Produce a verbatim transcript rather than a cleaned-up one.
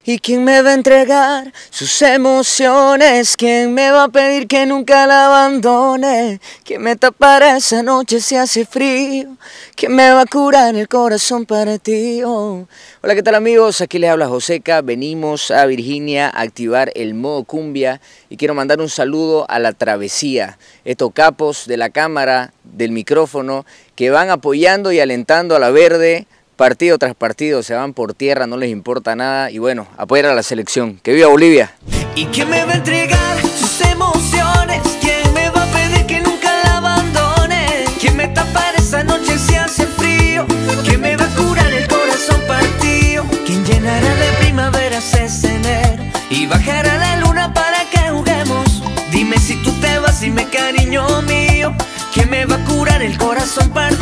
¿Y quién me va a entregar sus emociones? ¿Quién me va a pedir que nunca la abandone? ¿Quién me tapará esa noche si hace frío? ¿Quién me va a curar el corazón para ti? Oh. Hola, ¿qué tal amigos? Aquí les habla Joseca. Venimos a Virginia a activar el modo cumbia y quiero mandar un saludo a La Travesía, estos capos de la cámara, del micrófono, que van apoyando y alentando a La Verde. Partido tras partido, se van por tierra, no les importa nada y bueno, apoyar a la selección. ¡Que viva Bolivia! ¿Y quién me va a entregar sus emociones? ¿Quién me va a pedir que nunca la abandone? ¿Quién me tapará esa noche si hace frío? ¿Quién me va a curar el corazón partido? ¿Quién llenará de primaveras ese enero? Y bajará la luna para que juguemos. Dime si tú te vas, dime cariño mío. ¿Quién me va a curar el corazón partido?